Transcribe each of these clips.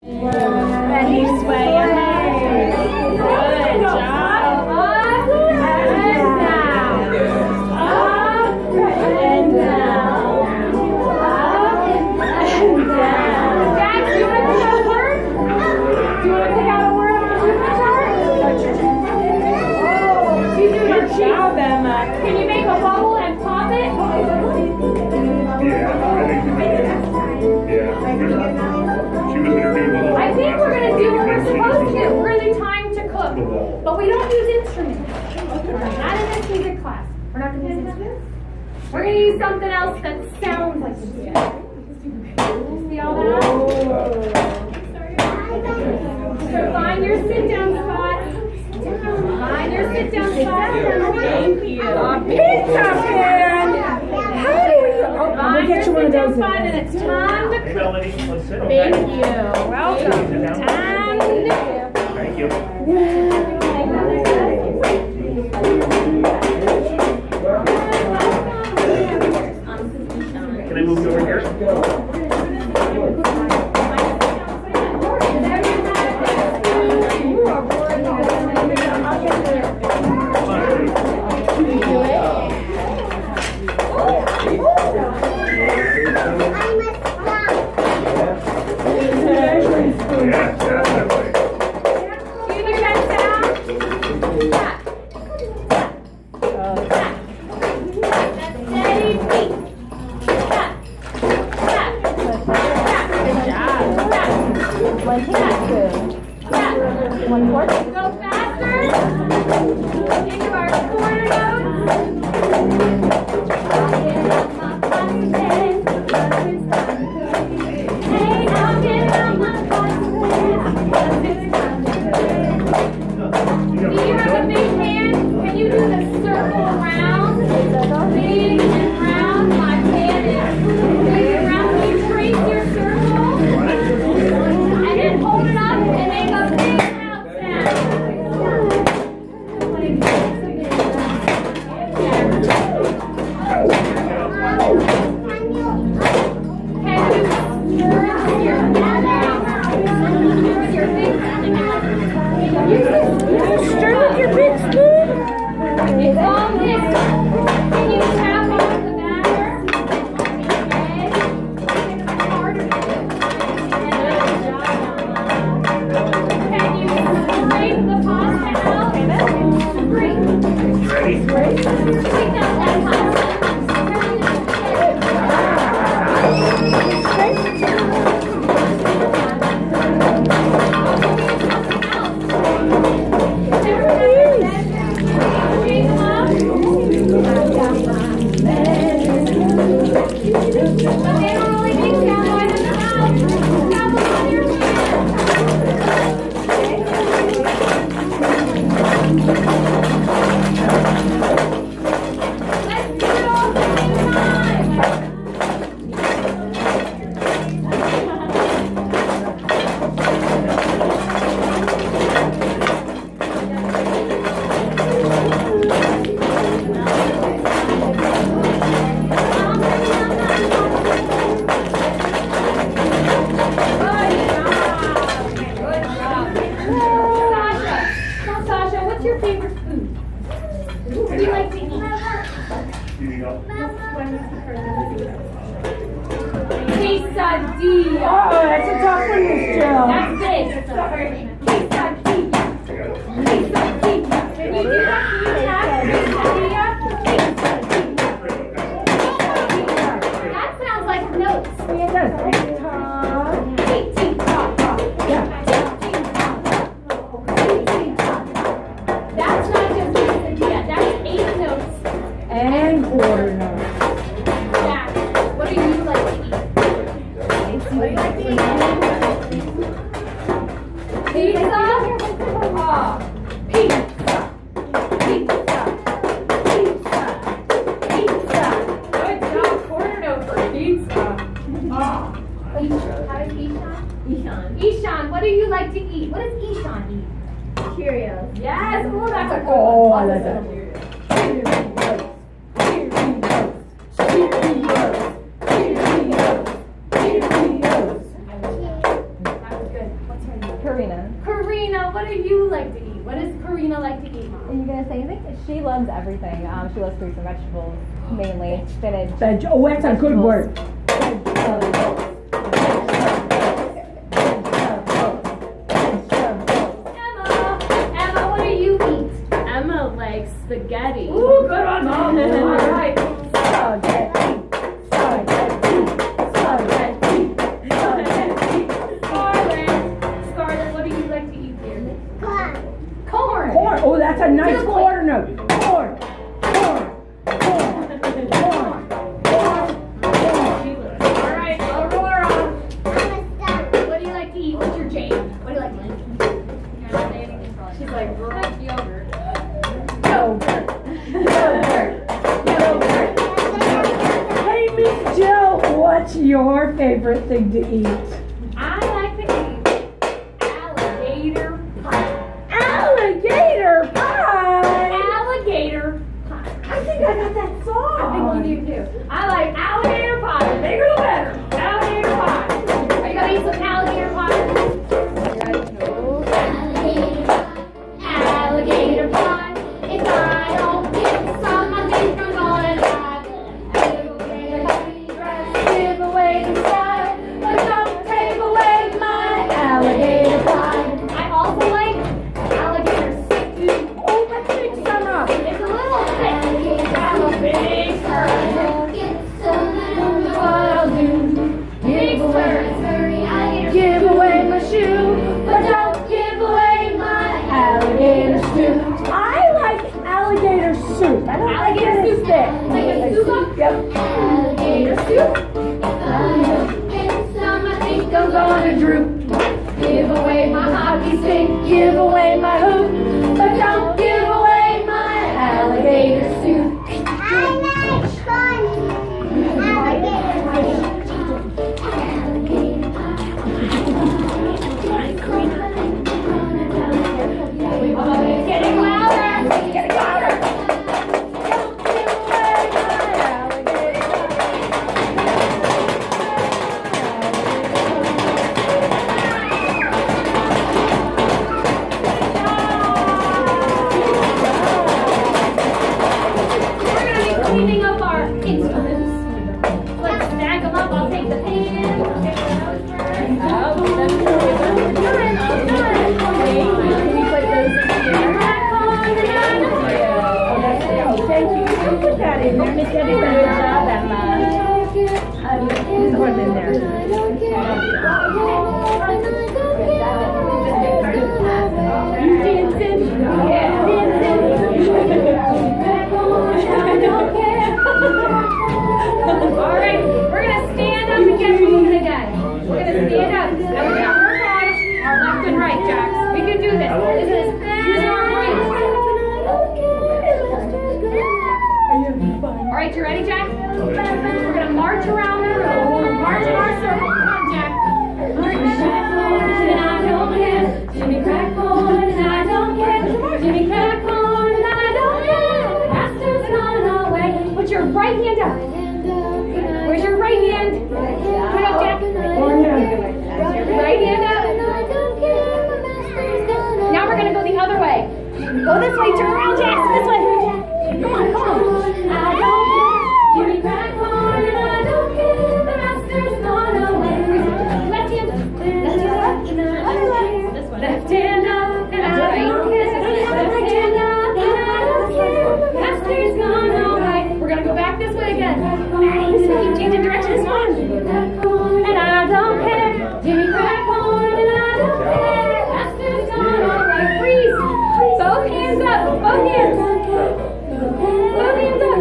Ready, sway your head. Good job. Up and down. Up and down. Up and down. Jack, do you want to pick out a word? Do you want to pick out a word on the movement chart? Oh, she's doing her job, Emma. Can you make a bubble and pop it? I think we're going to do what we're supposed to do. We're going to do time to cook. But we don't use instruments. Not in this music class. We're not going to use instruments. We're going to use something else that sounds like music. See all that? So find your sit-down spot. Find your sit-down spot. Thank you. Pizza pan! How do we... Find your sit-down spot and it's time to cook. Thank you. Welcome. Time to cook. Thank you. Can I move you over here? One more. Go faster. Into our corner notes. Hey, I'll get out my Do you have a big hand? Can you do the circle around? Big and round. My hand is big and round. Can you trace your circle? And then hold it up and make a big mouth sound. Stir with your big spoon. It's all mixed. Can you tap on the batter? Can you scrape the pasta out? Scrape. Take that pasta. Quesadilla. Oh, that's a tough one, Miss Jill. That's big. Sorry. Quesadilla. Quesadilla. Can you do that? Can you tap quesadilla? Quesadilla. That sounds like notes. It does. That's not just quesadilla. That's 8 notes. And quarter notes. Jack, what do you like to eat? What do you like to eat? Pizza? Oh, pizza. Pizza. Pizza. Pizza. Good job. Quarter note for pizza. Oh. How is Ishan? Ishan, what do you like to eat? What does Ishan eat? Cheerios. Yes. Oh, that's a good one. Oh, I like that. That was good. Karina. Karina, what do you like to eat? What does Karina like to eat, Are Mom? you gonna say anything? She loves everything. She loves fruits and vegetables, mainly spinach. Oh, that's a good word. Emma, what do you eat? Emma likes spaghetti. Ooh, good on Mom. All right. Scarlett, what do you like to eat, dear? Corn. Corn. Oh, that's a nice Good quarter note. Corn. All right, Aurora. What do you like to eat? What's your jam? What do you like to eat? She's like, yogurt. Hey, Miss Jill, what's your favorite thing to eat? I like to eat alligator pie. Alligator pie. Alligator pie. I think I got that song. I think you do too. I like alligator pie. The bigger the better. Alligator pie. Are you gonna eat some alligator pie? Alligator pie. If I don't get some, I think I'm gonna die. Give away the style, but don't take away my alligator pie. I also like alligator stew. Oh, let's mix some up. It's a little thick. I'm a big serve. What I'll do, big serve. Give away my shoe, but don't give away my alligator stew. I like alligator soup. I don't Alligator like it soup. thick. Like a soup? Yep. Alligator soup. Some I think I'm gonna droop. Give away my hockey stick, give away my hoop, but don't give away my alligator soup. It's getting louder. It's getting louder. Don't give away my alligator We're gonna be cleaning up our instruments. Let's stack them up. I'll take the pan. I'll take the nose first. Oh, thank you. You put that in there. Miss Debbie, good job, Emma. Put it in there. You dancing? Yeah. All right, we're gonna stand up and get moving again. We're gonna stand up. Now we're gonna work on our left and right, Jax. We can do this. Use our brains. All right, you ready, Jack? We're gonna march around the room. March in our circle. Come on, Jack. And I don't care. Jimmy crack corn and I don't care. Jimmy crack corn and I don't care. Master's gone away. Put your right hand up. Where's your right hand? Put it up, Jack. Right hand up. Now we're gonna go the other way. Go this way. Turn around, Jack. This way. Come on, come on. I don't care. Jimmy crack corn and I don't care. The master's gone away. Left hand. Left hand up. This one. Left hand up and I don't care. Left hand up and I don't care. The master's gone away. We're gonna go back this way again. Nice. We keep changing directions. Come on. And I don't care. Jimmy crack corn and I don't care. Master's gone away. Freeze. Both hands up. Both hands. Both hands up.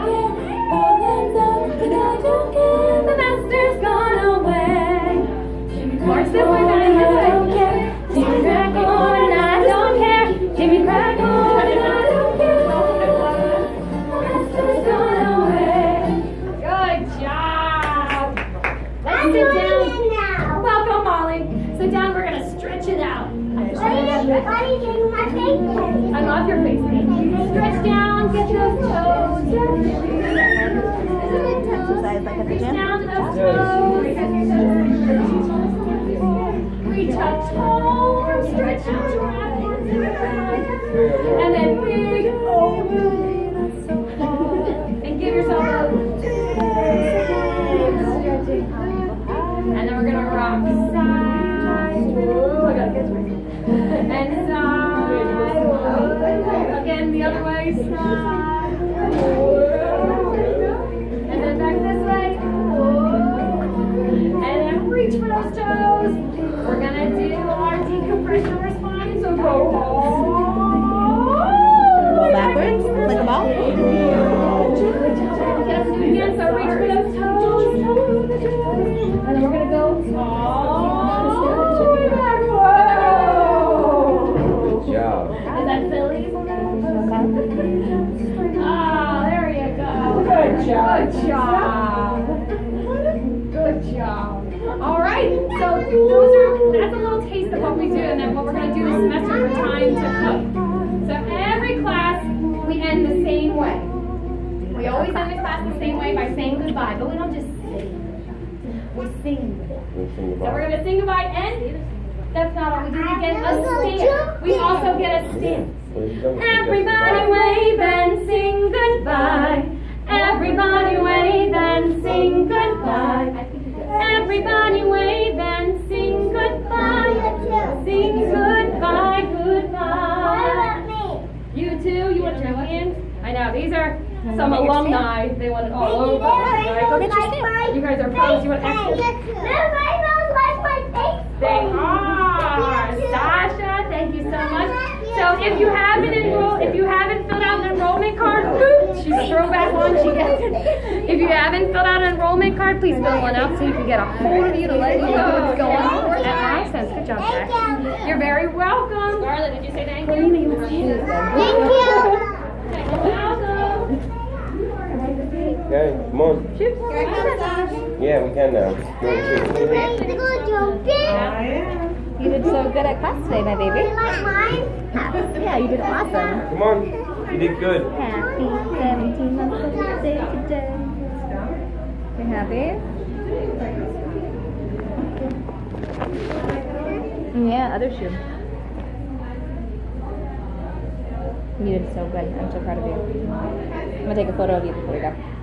The master's gone away. March this way, back this way. Jimmy crack corn and I don't care. Jimmy crack corn and I don't care. The master's gone away. Good job. Let's sit down. Welcome, Molly. Sit down. We're gonna stretch it out. I'm off your face. Stretch down, get those toes. Exercise like at the Reach gym. down to those toes. Reach a toe. stretch out your arms. And then big over. And give yourself a stretching. And then we're going to rock side. Ooh, I got to get ready. And side. Again, the other way. Side. And then back this way. And then reach for those toes. We're going to do our decompression response. So go Roll backwards, like a ball. Let's do it again. So reach for those toes. And then we're going to go all the way back. Whoa. Good job. Is that silly? Ah, there you go. Good job. Good job. Good job. All right. So that's a little taste of what we do, and then what we're going to do this semester for time to cook. So every class we end the same way. We always end the class the same way by saying goodbye, but we don't just sing. We sing. So we're going to sing goodbye, and that's not all we do. We get a stand. We also get a stand. Everybody wave and sing goodbye. Everybody wave and sing goodbye. Everybody wave and sing goodbye. Sing goodbye, goodbye. You too? You want to join in? I know, these are some alumni. They want it all over. Right? Go get your stand. You guys are pros. You want extra? They are. Sasha, thank you so much. So if you haven't filled out an enrollment card, boop, she's a throwback one, she gets it. If you haven't filled out an enrollment card, please fill one out so you can get a hold of you to let you know what's going on at my sense. Good job, Jack. You're very welcome. Scarlett, did you say thank you? Thank you. Welcome. Okay, come on. Shoot. Yeah, we can now. You did so good at class today, my baby. Yeah, you did awesome. Come on. You did good. Happy 17 months birthday today. You happy? Yeah, other shoe. You did so good. I'm so proud of you. I'm gonna take a photo of you before we go.